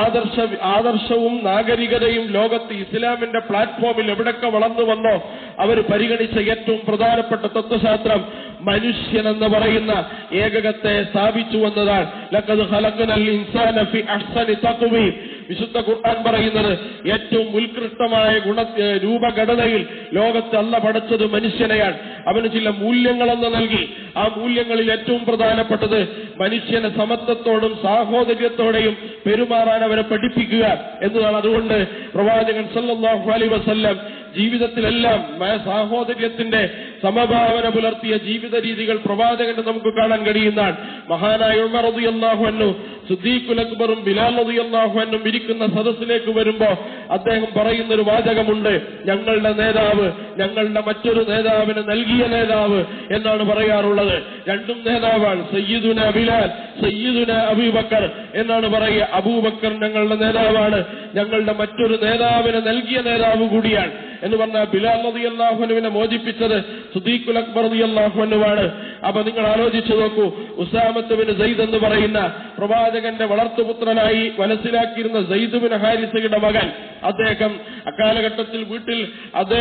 ആദർശവും നാഗരികതയും ലോകത്ത് ഇസ്ലാമിന്റെ പ്ലാറ്റ്ഫോമിൽ എവിടൊക്കെ വളർന്നു വന്നോ അവർ പരിഗണിച്ച ഏറ്റവും പ്രധാനപ്പെട്ട തത്വശാസ്ത്രം മനുഷ്യൻ എന്ന് പറയുന്ന ഏകകത്തെ സ്ഥാപിച്ചു വന്നതാണ്. ലഖദ് ഖലഖനൽ ഇൻസാന ഫി അഹ്സനി തഖ്വീം. വിശുദ്ധ ഖുർആൻ പറയുന്നത് ഏറ്റവും ഉത്കൃഷ്ടമായ രൂപഘടനയിൽ ലോകത്ത് അല്ലാഹു പടച്ചത് മനുഷ്യനെയാണ്. അവന് ചില മൂല്യങ്ങളെന്ന് നൽകി. ആ മൂല്യങ്ങളിൽ ഏറ്റവും പ്രധാനപ്പെട്ടത് മനുഷ്യനെ സമത്വത്തോടും സാഹോദര്യത്തോടെയും പെരുമാറാൻ അവരെ പഠിപ്പിക്കുക എന്നതാണ്. അതുകൊണ്ട് പ്രവാചകൻ സല്ലല്ലാഹു അലൈഹി വസല്ലം ജീവിതത്തിലെല്ലാം സാഹോദര്യത്തിന്റെ സമഭാവന പുലർത്തിയ ജീവിത രീതികൾ പ്രവാചകന്റെ നമുക്ക് കാണാൻ കഴിയുന്നതാണ്. മഹാനായ ഉമർ റളിയല്ലാഹു അൻഹു സിദ്ദീഖുൽ അക്ബറും ബിലാൽ റളിയല്ലാഹു അൻഹും ഇരിക്കുന്ന സദസ്സിലേക്ക് വരുമ്പോ അദ്ദേഹം പറയുന്നൊരു വാചകമുണ്ട്, ഞങ്ങളുടെ നേതാവ് ഞങ്ങളുടെ മറ്റൊരു നേതാവിന് നൽകിയ നേതാവ് എന്നാണ് പറയാറുള്ളത്. രണ്ടും നേതാവാണ്. സയ്യിദുന ബിലാൽ, സയ്യിദുന അബൂബക്കർ എന്നാണ് പറയുക. അബൂബക്കർ ഞങ്ങളുടെ നേതാവാണ്, ഞങ്ങളുടെ മറ്റൊരു നേതാവിന് നൽകിയ നേതാവ് കൂടിയാണ്. എന്ന് പറഞ്ഞാൽ ബിലാൽ റളിയല്ലാഹു അൻഹുവിനെ മോചിപ്പിച്ചത് സിദ്ദീഖുൽ അക്ബർ റളിയല്ലാഹു അൻഹുവാണ്. അപ്പൊ നിങ്ങൾ ആലോചിച്ചു നോക്കൂ, ഉസാമത്ത് ബിൻ സെയ്ദ് എന്ന് പറയുന്ന പ്രവാചകന്റെ വളർത്തുപുത്രനായി മനസ്സിലാക്കിയിരുന്ന സെയ്ദ് ബിൻ ഹാരിസയുടെ മകൻ, അദ്ദേഹം അക്കാലഘട്ടത്തിൽ വീട്ടിൽ അത്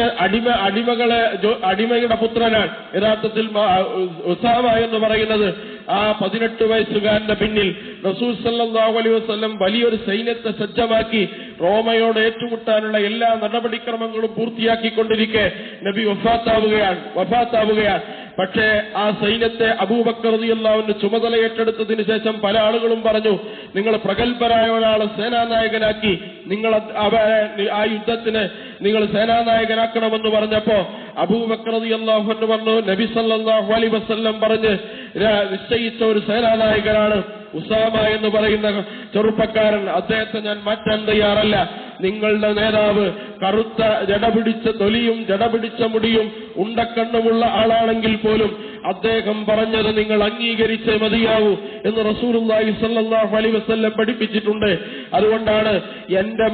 അടിമയുടെ പുത്രനാണ്. യഥാർത്ഥത്തിൽ ഉസാമ എന്ന് പറയുന്നത് ആ 18 വയസ്സുകാരന്റെ പിന്നിൽ റസൂൽ സല്ലല്ലാഹു അലൈഹി വസല്ലം വലിയൊരു സൈന്യത്തെ സജ്ജമാക്കി റോമയോട് ഏറ്റുമുട്ടാനുള്ള എല്ലാ നടപടിക്രമങ്ങളും പൂർത്തിയാക്കിക്കൊണ്ടിരിക്കെ നബി വഫാത്താവുകയാണ്. പക്ഷേ ആ സൈന്യത്തെ അബൂബക്കർ റളിയല്ലാഹു അൻഹു ചുമതല ഏറ്റെടുത്തതിന് ശേഷം പല ആളുകളും പറഞ്ഞു, നിങ്ങൾ പ്രഗത്ഭരായ ഒരാളെ സേനാനായകനാക്കി നിങ്ങൾ ആ യുദ്ധത്തിന് നിങ്ങൾ സേനാനായകനാക്കണമെന്ന് പറഞ്ഞപ്പോ അബൂബക്കർ റളിയല്ലാഹു അൻഹു പറഞ്ഞു, നബി സല്ലല്ലാഹു അലൈഹി വസല്ലം പറഞ്ഞ് നിശ്ചയിച്ച ഒരു സേനാനായകനാണ് ഉസാമ എന്ന് പറയുന്ന ചെറുപ്പക്കാരൻ. അദ്ദേഹത്തെ ഞാൻ മാറ്റാൻ തയ്യാറല്ല. നിങ്ങളുടെ നേതാവ് കറുത്ത ജടപിടിച്ച തൊലിയും ജടപിടിച്ച മുടിയും ഉണ്ടക്കണ്ണുമുള്ള ആളാണെങ്കിൽ പോലും അദ്ദേഹം പറഞ്ഞത് നിങ്ങൾ അംഗീകരിച്ചേ മതിയാവൂ എന്ന് റസൂലുള്ളാഹി സ്വല്ലല്ലാഹു അലൈഹി വസല്ലം പഠിപ്പിച്ചിട്ടുണ്ട്. അതുകൊണ്ടാണ് എന്റെ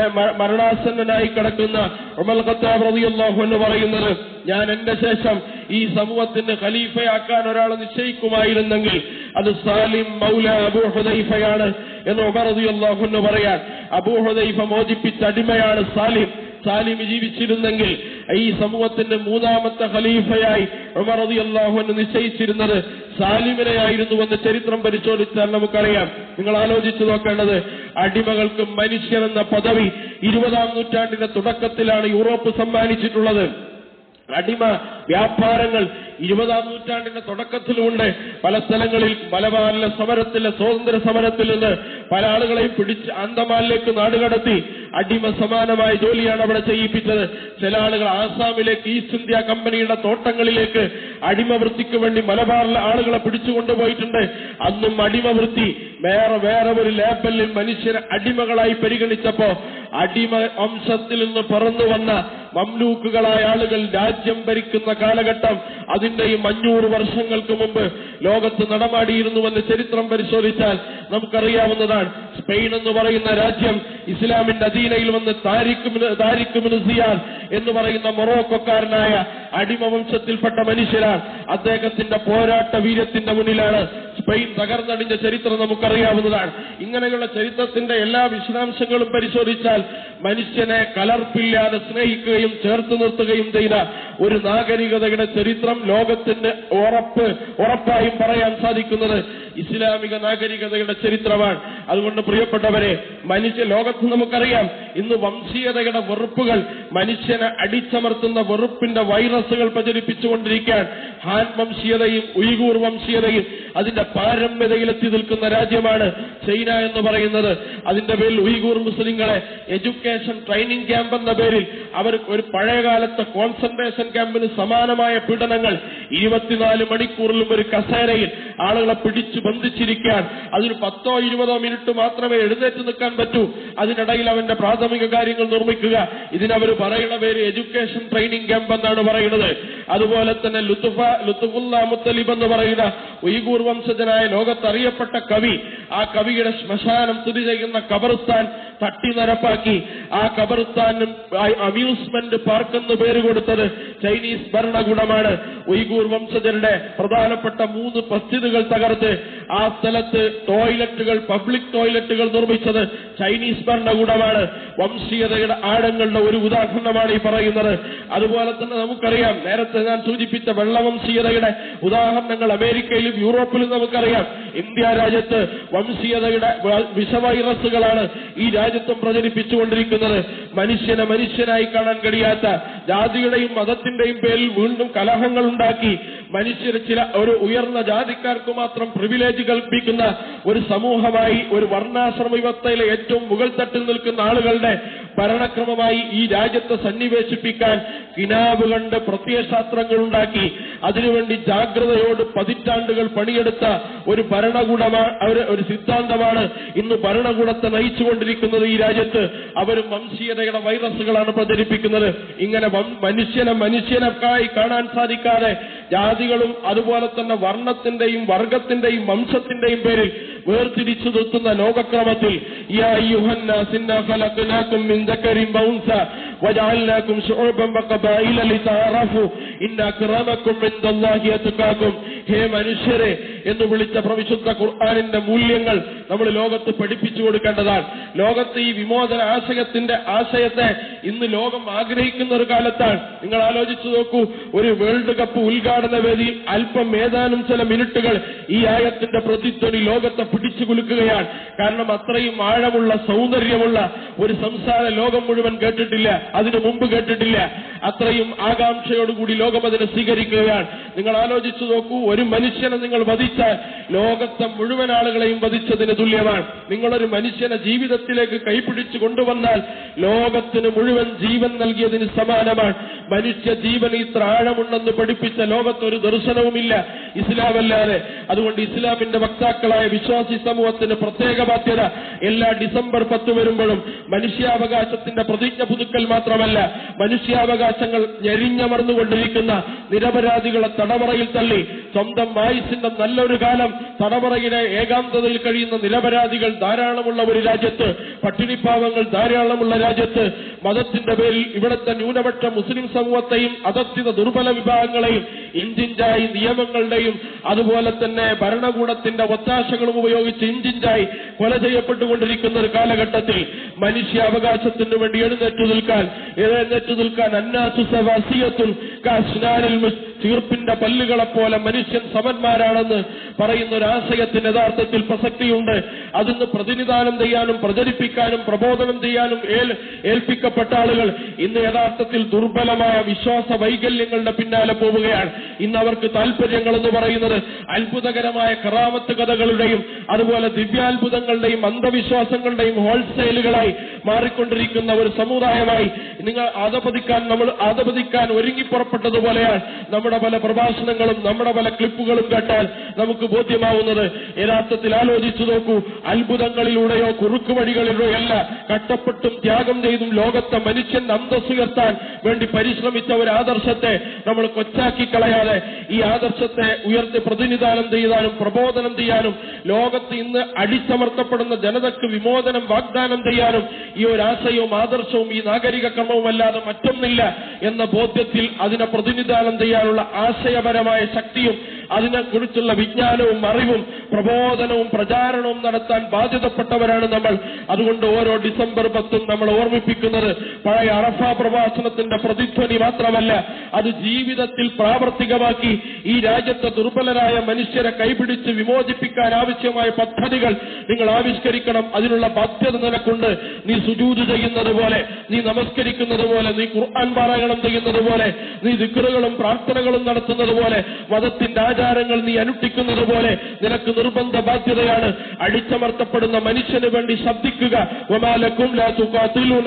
മരണാസന്നനായി കിടക്കുന്ന ഉമർ ഖത്താബ് റളിയല്ലാഹു അൻഹു പറയുന്നത്, ഞാൻ എന്റെ ശേഷം ഈ സമൂഹത്തിന് ഖലീഫയാക്കാൻ ഒരാളെ നിശ്ചയിക്കുമായിരുന്നെങ്കിൽ അത് സാലിം മൗല അബൂ ഹുദൈഫയാണ് എന്ന് ഉമർ റളിയല്ലാഹു അൻഹു പറയാൻ. അബൂ ഹുദൈഫ മോചിപ്പിച്ച അടിമയാണ് സാലിം. സാലിം ജീവിച്ചിരുന്നെങ്കിൽ ഈ സമൂഹത്തിന്റെ മൂന്നാമത്തെ ഖലീഫയായി ഉമർ റളിയല്ലാഹു അൻഹു നിശ്ചയിച്ചിരുന്നത് സാലിമിനെയായിരുന്നുവെന്ന് ചരിത്രം പരിശോധിച്ചാൽ നമുക്കറിയാം. നിങ്ങൾ ആലോചിച്ചു നോക്കേണ്ടത്, അടിമകൾക്ക് മനുഷ്യനെന്ന പദവി 20-ാം നൂറ്റാണ്ടിന്റെ തുടക്കത്തിലാണ് യൂറോപ്പ് സമ്മാനിച്ചിട്ടുള്ളത്. അടിമ വ്യാപാരങ്ങൾ 20-ാം നൂറ്റാണ്ടിന്റെ തുടക്കത്തിലുമുണ്ട്. പല സ്ഥലങ്ങളിൽ മലബാറിലെ സമരത്തിലെ സ്വാതന്ത്ര്യ സമരത്തിൽ നിന്ന് പല ആളുകളെയും പിടിച്ച് അന്തമാനിലേക്ക് നാടുകടത്തി അടിമ സമാനമായ ജോലിയാണ് അവിടെ ചെയ്യിപ്പിച്ചത്. ചില ആളുകൾ ആസാമിലേക്ക് ഈസ്റ്റ് ഇന്ത്യ കമ്പനിയുടെ തോട്ടങ്ങളിലേക്ക് അടിമവൃത്തിക്ക് വേണ്ടി മലബാറിലെ ആളുകളെ പിടിച്ചുകൊണ്ടുപോയിട്ടുണ്ട്. അന്നും അടിമവൃത്തി വേറെ ഒരു ലേബലിൽ മനുഷ്യരെ അടിമകളായി പരിഗണിച്ചപ്പോ അടിമ വംശത്തിൽ നിന്ന് പറന്നു വന്ന മംലൂക്കുകളായ ആളുകൾ രാജ്യം ഭരിക്കുന്ന കാലഘട്ടം അതിന്റെയും 500 വർഷങ്ങൾക്ക് മുമ്പ് ലോകത്ത് നടമാടിയിരുന്നുവെന്ന് ചരിത്രം പരിശോധിച്ചാൽ നമുക്കറിയാവുന്നതാണ്. സ്പെയിൻ എന്ന് പറയുന്ന രാജ്യം ഇസ്ലാമിന്റെ അധീനയിൽ വന്ന് താരിഖ് ഇബ്നു സിയാദ് എന്ന് പറയുന്ന മൊറോക്കോക്കാരനായ അടിമവംശത്തിൽപ്പെട്ട മനുഷ്യരാണ്. അദ്ദേഹത്തിന്റെ പോരാട്ട വീര്യത്തിന്റെ മുന്നിലാണ് സ്പെയിൻ തകർന്നടിഞ്ഞ ചരിത്രം നമുക്കറിയാവുന്നതാണ്. ഇങ്ങനെയുള്ള ചരിത്രത്തിന്റെ എല്ലാ വിശദാംശങ്ങളും പരിശോധിച്ചാൽ മനുഷ്യനെ കലർപ്പില്ലാതെ സ്നേഹിക്കുകയും ചേർത്ത് നിർത്തുകയും ചെയ്ത ഒരു നാഗരികതയുടെ ചരിത്രം ലോകത്തിന് ഉറപ്പായും പറയാൻ സാധിക്കുന്നത് ഇസ്ലാമിക നാഗരികതയുടെ ചരിത്രമാണ്. അതുകൊണ്ട് പ്രിയപ്പെട്ടവരെ, ലോകത്ത് നമുക്കറിയാം ഇന്ന് വംശീയതയുടെ വെറുപ്പുകൾ മനുഷ്യനെ അടിച്ചമർത്തുന്ന വെറുപ്പിന്റെ വൈറസുകൾ പ്രചരിപ്പിച്ചുകൊണ്ടിരിക്കാൻ ഹാൻ വംശീയതയും ഉയ്ഗൂർ വംശീയതയും അതിന്റെ പാരമ്യതയിലെത്തി നിൽക്കുന്ന രാജ്യമാണ് ചൈന എന്ന് പറയുന്നത്. അതിന്റെ പേരിൽ ഉയ്ഗൂർ മുസ്ലിങ്ങളെ എഡ്യൂക്കേഷൻ ട്രെയിനിങ് ക്യാമ്പ് എന്ന പേരിൽ അവർ ഒരു പഴയകാലത്തെ കോൺസെൻട്രേഷൻ ക്യാമ്പിന് സമാനമായ പീഡനങ്ങൾ 24 മണിക്കൂറിലും ഒരു കസേരയിൽ ആളുകളെ പിടിച്ചു ബന്ധിച്ചിരിക്കാൻ, അതിന് 10-20 മിനിറ്റ് മാത്രമേ എഴുന്നേറ്റ് നിൽക്കാൻ പറ്റൂ. അതിനിടയിൽ അവന്റെ പ്രാഥമിക കാര്യങ്ങൾ നിർമ്മിക്കുക. ഇതിനവർ പറയുന്ന പേര് എഡ്യൂക്കേഷൻ ട്രെയിനിങ് ക്യാമ്പ് എന്നാണ് പറയുന്നത്. അതുപോലെ തന്നെ ലുത്ഫുല്ലാ മുത്തലിബ് എന്ന് പറയുന്ന ഉയ്ഗൂർ വംശജനായ ലോകത്തറിയപ്പെട്ട കവി, ആ കവിയുടെ ശ്മശാനം സ്ഥിതി ചെയ്യുന്ന ഖബർസ്ഥാൻ തട്ടി നിരപ്പാക്കി ആ ഖബർസ്ഥാനും അമ്യൂസ്മെന്റ് പാർക്ക് എന്ന് പേര് കൊടുത്തത് ചൈനീസ് ഭരണകൂടമാണ്. ഉയ്ഗൂർ വംശജരുടെ പ്രധാനപ്പെട്ട 3 മസ്ജിദുകൾ തകർത്ത് ആ സ്ഥലത്ത് പബ്ലിക് ടോയ്ലറ്റുകൾ നിർമ്മിച്ചത് ചൈനീസ് ഭരണകൂടമാണ്. വംശീയതയുടെ ആഴങ്ങളുടെ ഒരു ഉദാഹരണമാണ് ഈ പറയുന്നത്. അതുപോലെ തന്നെ നമുക്കറിയാം, നേരത്തെ ഞാൻ സൂചിപ്പിച്ച വെള്ളവംശീയതയുടെ ഉദാഹരണങ്ങൾ അമേരിക്കയിലും യൂറോപ്പിലും നമുക്കറിയാം. ഇന്ത്യ രാജ്യത്ത് വംശീയതയുടെ വിഷവൈറസുകളാണ് ഈ രാജ്യത്തും പ്രചരിപ്പിച്ചുകൊണ്ടിരിക്കുന്നത്. മനുഷ്യനെ മനുഷ്യനായി കാണാൻ കഴിയാത്ത, ജാതിയുടെയും മതത്തിന്റെയും പേരിൽ വീണ്ടും കലഹങ്ങൾ ഉണ്ടാക്കി മനുഷ്യരെ ഒരു ഉയർന്ന ജാതിക്കാർക്ക് മാത്രം പ്രിവിലേജ് കൽപ്പിക്കുന്ന ഒരു സമൂഹമായി, ഒരു വർണ്ണാശ്രമ വ്യവസ്ഥയിലെ ഏറ്റവും മുകൾ തട്ടിൽ നിൽക്കുന്ന ആളുകളുടെ ഭരണക്രമമായി ഈ രാജ്യത്തെ സന്നിവേശിപ്പിക്കാൻ കിനാവ് കണ്ട് പ്രത്യയശാസ്ത്രങ്ങൾ ഉണ്ടാക്കി അതിനുവേണ്ടി ജാഗ്രതയോട് പതിറ്റാണ്ടുകൾ പണിയെടുത്ത ഒരു ഭരണകൂടമാണ്, ഒരു സിദ്ധാന്തമാണ് ഇന്ന് ഭരണകൂടത്തെ നയിച്ചുകൊണ്ടിരിക്കുന്നത് ഈ രാജ്യത്ത്. അവരും വംശീയതയുടെ വൈറസുകളാണ് പ്രചരിപ്പിക്കുന്നത്. ഇങ്ങനെ മനുഷ്യനായി കാണാൻ സാധിക്കാതെ ജാതികളും അതുപോലെ തന്നെ വർണ്ണത്തിന്റെയും വർഗത്തിന്റെയും വംശത്തിന്റെയും പേരിൽ വേർതിരിച്ചു നിർത്തുന്ന ലോകക്രമത്തിൽ യാ അയ്യുഹന്നാസ് ഇന്നാ ഖലഖനാകും മിൻ ദക്കരിൻ വഉൻസ വജഅൽനാകും ശുഉബൻ വഖബായില ലിതഅറഫു ഇന്ന അക്രമകും ഇൻദല്ലാഹി അത്ഖാകും. ഹേ മനുഷ്യരെ എന്ന് വിളിച്ച പ്രവിശുദ്ധ ഖുർആനിന്റെ മൂല്യങ്ങൾ നമ്മൾ ലോകത്ത് പഠിപ്പിച്ചു കൊടുക്കേണ്ടതാണ്. ലോകത്ത് ഈ വിമോചന ആശയത്തെ ഇന്ന് ലോകം ആഗ്രഹിക്കുന്ന ഒരു കാലത്താണ്. നിങ്ങൾ ആലോചിച്ചു നോക്കൂ, ഒരു വേൾഡ് കപ്പ് ഉദ്ഘാടന വേദിയിൽ അല്പം ഏതാനും ചില മിനിറ്റുകൾ ഈ ആയത്തിന്റെ പ്രതിധ്വനി ലോകത്തെ പിടിച്ചു കുലുക്കുകയാണ്. കാരണം അത്രയും ആഴമുള്ള സൗന്ദര്യമുള്ള ഒരു സംസാരം ലോകം മുഴുവൻ കേട്ടിട്ടില്ല, അതിനു മുമ്പ് കേട്ടിട്ടില്ല. അത്രയും ആകാംക്ഷയോടുകൂടി ലോകം അതിനെ സ്വീകരിക്കുകയാണ്. നിങ്ങൾ ആലോചിച്ചു നോക്കൂ, ഒരു മനുഷ്യനെ നിങ്ങൾ വധിച്ചാൽ ലോകത്തെ മുഴുവൻ ആളുകളെയും വധിച്ചതിന് തുല്യമാണ്. നിങ്ങളൊരു മനുഷ്യനെ ജീവിതത്തിലേക്ക് കൈപിടിച്ചു കൊണ്ടുവന്നാൽ ലോകത്തിന് മുഴുവൻ ജീവൻ നൽകിയതിന് സമാനമാണ്. മനുഷ്യ ജീവൻ ഇത്ര ആഴമുണ്ടെന്ന് പഠിപ്പിച്ച ലോകത്തൊരു ദർശനവുമില്ല ഇസ്ലാമല്ലാതെ. അതുകൊണ്ട് ഇസ്ലാമിന്റെ വക്താക്കളായ വിശ്വാസി സമൂഹത്തിന് പ്രത്യേക ബാധ്യത എല്ലാ ഡിസംബർ 10 വരുമ്പോഴും മനുഷ്യാവകാശത്തിന്റെ പ്രതിജ്ഞ പുതുക്കൽ മാത്രമല്ല, മനുഷ്യാവകാശങ്ങൾ ഞെരിഞ്ഞമർന്നുകൊണ്ടിരിക്കുന്ന നിരപരാധികളെ തടവറയിൽ തള്ളി സ്വന്തം ആയുസിന്റെ നല്ലൊരു കാലം തടവറയിലെ ഏകാന്തതയിൽ കഴിയുന്ന നിരപരാധികൾ ധാരാളമുള്ള ഒരു രാജ്യത്ത്, പട്ടിണിപ്പാവങ്ങൾ ധാരാളമുള്ള രാജ്യത്ത്, മതത്തിന്റെ പേരിൽ ഇവിടുത്തെ ന്യൂനപക്ഷ മുസ്ലിം സമൂഹത്തെയും അധസ്ഥിത ദുർബല വിഭാഗങ്ങളെയും ഇഞ്ചിഞ്ചായി നിയമങ്ങളുടെയും അതുപോലെ തന്നെ ഭരണകൂടത്തിന്റെ ഒത്താശകളും ഉപയോഗിച്ച് ഇഞ്ചിഞ്ചായി കൊല ചെയ്യപ്പെട്ടുകൊണ്ടിരിക്കുന്ന ഒരു കാലഘട്ടത്തിൽ മനുഷ്യാവകാശത്തിനു വേണ്ടി എഴുന്നേറ്റു നിൽക്കാൻ അന്നാസു സവാസിയത്തുൻ കഅസ്നാനിൽ ചീർപ്പിന്റെ പല്ലുകളെപ്പോലെ മനുഷ്യൻ സമന്മാരാണെന്ന് പറയുന്ന ഒരു ആശയത്തിന് യഥാർത്ഥത്തിൽ പ്രസക്തിയുണ്ട്. അതിന് പ്രതിനിധാനം ചെയ്യാനും പ്രചരിപ്പിക്കാനും പ്രബോധനം ചെയ്യാനും ഏൽപ്പിക്കപ്പെട്ട ആളുകൾ ഇന്ന് യഥാർത്ഥത്തിൽ ദുർബലമായ വിശ്വാസ വൈകല്യങ്ങളുടെ പിന്നാലെ പോവുകയാണ്. ഇന്ന് അവർക്ക് താല്പര്യങ്ങൾ എന്ന് പറയുന്നത് അത്ഭുതകരമായ കറാമത്ത് കഥകളുടെയും അതുപോലെ ദിവ്യാത്ഭുതങ്ങളുടെയും അന്ധവിശ്വാസങ്ങളുടെയും ഹോൾസെയിലുകളായി മാറിക്കൊണ്ടിരിക്കുന്ന ഒരു സമുദായമായി നമ്മൾ ആദപതിക്കാൻ ഒരുങ്ങിപ്പുറപ്പെട്ടതുപോലെയാണ് നമ്മുടെ പല പ്രഭാഷണങ്ങളും നമ്മുടെ പല ക്ലിപ്പുകളും കേട്ടാൽ നമുക്ക് ബോധ്യമാവുന്നത്. യഥാർത്ഥത്തിൽ ആലോചിച്ചു നോക്കൂ, അത്ഭുതങ്ങളിലൂടെയോ കുറുക്കുവഴികളിലൂടെയോ അല്ല, കഷ്ടപ്പെട്ടും ത്യാഗം ചെയ്തും ലോകത്തെ മനുഷ്യന്റെ അന്തസ്സുയർത്താൻ വേണ്ടി പരിശ്രമിച്ച ഒരു ആദർശത്തെ നമ്മൾ കൊച്ചാക്കി കളയാതെ ഈ ആദർശത്തെ ഉയർത്തി പ്രതിനിധാനം ചെയ്യാനും പ്രബോധനം ചെയ്യാനും ലോകത്ത് ഇന്ന് അടിച്ചമർത്തപ്പെടുന്ന ജനതയ്ക്ക് വിമോചനം വാഗ്ദാനം ചെയ്യാനും ഈ ഒരു ആശയവും ആദർശവും ഈ നാഗരിക ക്രമവുമല്ലാതെ മറ്റൊന്നില്ല എന്ന ബോധ്യത്തിൽ അതിനെ പ്രതിനിധാനം ചെയ്യാനുള്ള ആശയപരമായ ശക്തിയും അതിനെക്കുറിച്ചുള്ള വിജ്ഞാനവും അറിവും പ്രബോധനവും പ്രചാരണവും നടത്താൻ ബാധ്യതപ്പെട്ടവരാണ് നമ്മൾ. അതുകൊണ്ട് ഓരോ ഡിസംബർ 10 നമ്മൾ ഓർമ്മിപ്പിക്കുന്നത് പഴയ അറഫ പ്രഭാഷണത്തിന്റെ പ്രതിധ്വനി മാത്രമല്ല, അത് ജീവിതത്തിൽ പ്രാവർത്തികമാക്കി ഈ രാജ്യത്തെ ദുർബലരായ മനുഷ്യരെ കൈപിടിച്ച് വിമോചിപ്പിക്കാൻ ആവശ്യമായ പദ്ധതികൾ നിങ്ങൾ ആവിഷ്കരിക്കണം. അതിനുള്ള ബാധ്യത നിനക്കുണ്ട്. നീ സുജൂദ് ചെയ്യുന്നത് പോലെ, നീ നമസ്കരിക്കുന്നത് പോലെ, നീ ഖുർആൻ പാരായണം ചെയ്യുന്നത് പോലെ, നീ ദിക്റുകളും പ്രാർത്ഥനകളും നടത്തുന്നത് പോലെ, മതത്തിന്റെ ആചാരങ്ങൾ നീ അനുഷ്ഠിക്കുന്നത് പോലെ നിനക്ക് നിർബന്ധ ബാധ്യതയാണ്. അടിച്ചമർത്തപ്പെടുന്ന മനുഷ്യന് വേണ്ടി ശബ്ദിക്കുക. വമാ ലക്കും ലാ തുഖാതിലൂന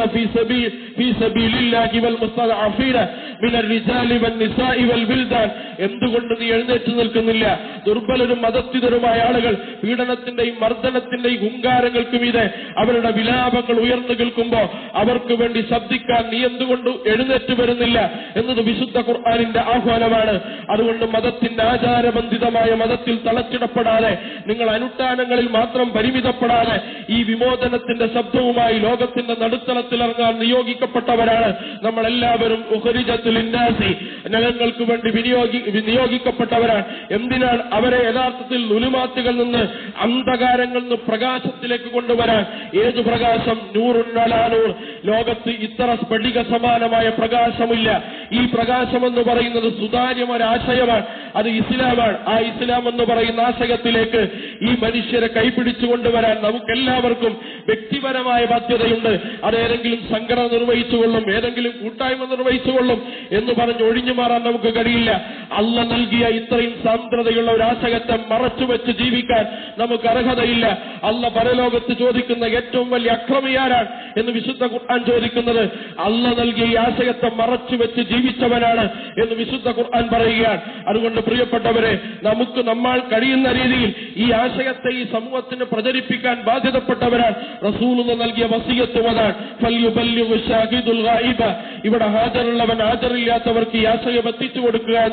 ഫീ സബീലില്ലാഹി വൽ മുസ്തദഅഫീന മിനർ റിജാലി വൻ നിസാഇ വൽ വിൽദാൻ. എന്തുകൊണ്ട് നീ എഴുന്നേറ്റ് നിൽക്കുന്നില്ല? ദുർബലരും മതസ്ഥിതരുമായ ആളുകൾ പീഡനത്തിന്റെയും മർദ്ദനത്തിന്റെയും ഹുങ്കാരങ്ങൾക്ക് മീതെ അവരുടെ വിലാപങ്ങൾ ഉയർന്നു നിൽക്കുമ്പോൾ അവർക്ക് വേണ്ടി ശബ്ദിക്കാൻ നീ എന്തുകൊണ്ട് എഴുന്നേറ്റ് വരുന്നില്ല എന്നത് വിശുദ്ധ ഖുർആനിന്റെ ആഹ്വാനമാണ്. അതുകൊണ്ട് മതത്തിന്റെ ആചാരബന്ധിതമായ മതത്തിൽ തളച്ചിടപ്പെടാതെ, നിങ്ങൾ അനുഷ്ഠാനങ്ങളിൽ മാത്രം പരിമിതപ്പെടാതെ ഈ വിമോചനത്തിന്റെ ശബ്ദവുമായി ലോകത്തിന്റെ നടുത്തളത്തിൽ ഇറങ്ങാൻ നിയോഗിക്കപ്പെട്ടവരാണ് നമ്മളെല്ലാവരും. ഉഖ്രിജത്തുൽ ലിന്നാസി, ജനങ്ങൾക്ക് വേണ്ടി നിയോഗിക്കപ്പെട്ടവരാണ്. എന്തിനാണ്? അവരെ യഥാർത്ഥത്തിൽ നുലുമാത്തുകളിൽ നിന്ന് അന്ധകാരങ്ങളിൽ നിന്ന് പ്രകാശത്തിലേക്ക് കൊണ്ടുവരാൻ. ഏതു പ്രകാശം? നൂറുൻ അലാ നൂർ. ലോകത്ത് ഇത്ര സ്ഫടിക സമാനമായ പ്രകാശമില്ല. ഈ പ്രകാശം എന്ന് പറയുന്നത് സുതാര്യമൊരാശയമാണ്, അത് ഇസ്ലാമാണ്. ആ ഇസ്ലാം എന്ന് പറയുന്ന ആശയത്തിലേക്ക് ഈ മനുഷ്യരെ കൈപിടിച്ചു കൊണ്ടുവരാൻ നമുക്കെല്ലാവർക്കും വ്യക്തിപരമായ ബാധ്യതയുണ്ട്. അതേതെങ്കിലും സംഘടന നിർവഹിച്ചുകൊള്ളും, ഏതെങ്കിലും കൂട്ടായ്മ നിർവഹിച്ചുകൊള്ളും എന്ന് പറഞ്ഞ് ഒഴിഞ്ഞു മാറാൻ നമുക്ക് കഴിയില്ല. അള്ള നൽകിയ ഇത്രയും സാന്ദ്രതയുള്ള ഒരു ആശയത്തെ മറച്ചുവെച്ച് ജീവിക്കാൻ നമുക്ക് അർഹതയില്ല. അള്ള പരലോകത്ത് ചോദിക്കുന്ന ഏറ്റവും വലിയ അക്രമിയാരാണ് എന്ന് വിശുദ്ധ ഖുർആൻ ചോദിക്കുന്നത് അള്ള നൽകിയ ഈ ആശയത്തെ മറച്ചുവെച്ച് ജീവിച്ചവനാണ് എന്ന് വിശുദ്ധ ഖുർആൻ പറയുകയാണ്. അതുകൊണ്ട് പ്രിയപ്പെട്ടവരെ, നമുക്ക് നമ്മൾ കഴിയുന്ന രീതിയിൽ ഈ ആശയത്തെ ഈ സമൂഹത്തിന് പ്രചരിപ്പിക്കാൻ ബാധ്യതപ്പെട്ടവരാണ്. റസൂലുള്ളാഹി നൽകിയ വസിയത്തും അതാണ്. ഫൽയുബല്ലിഗു ഷാഹിദുൽ ഗായിബ. ഇവിടെ ഹാജറുള്ളവൻ ഹാജറില്ലാത്തവർക്ക് ഈ ആശയം എത്തിച്ചു കൊടുക്കുക എന്നാണ്.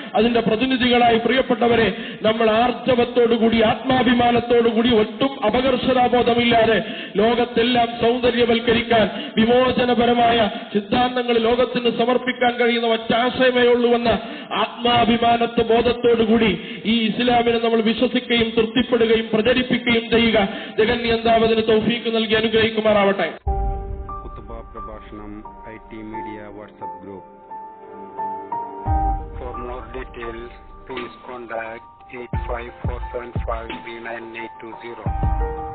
അതിന്റെ പ്രതിനിധികളായി പ്രിയപ്പെട്ടവരെ നമ്മൾ ആർജവത്തോടുകൂടി ആത്മാഭിമാനത്തോടുകൂടി ഒട്ടും അപകർഷതാബോധമില്ലാതെ ലോകത്തെല്ലാം സൗന്ദര്യവൽക്കരിക്കാൻ വിമോചനപരമായ സിദ്ധാന്തങ്ങൾ ലോകത്തിന് സമർപ്പിക്കാൻ കഴിയുന്ന ഒറ്റാശയമേ ഉള്ളൂവെന്ന ആത്മാഭിമാനത്വ ബോധത്തോടുകൂടി ഈ ഇസ്ലാമിനെ നമ്മൾ വിശ്വസിക്കുകയും തൃപ്തിപ്പെടുകയും പ്രചരിപ്പിക്കുകയും ചെയ്യുക. ജഗന്യന്താവതിന് തൗഫീക്ക് നൽകി അനുഗ്രഹിക്കുമാറാവട്ടെ. പ്രഭാഷണം IT Media WhatsApp group. For more details, please contact 854753980.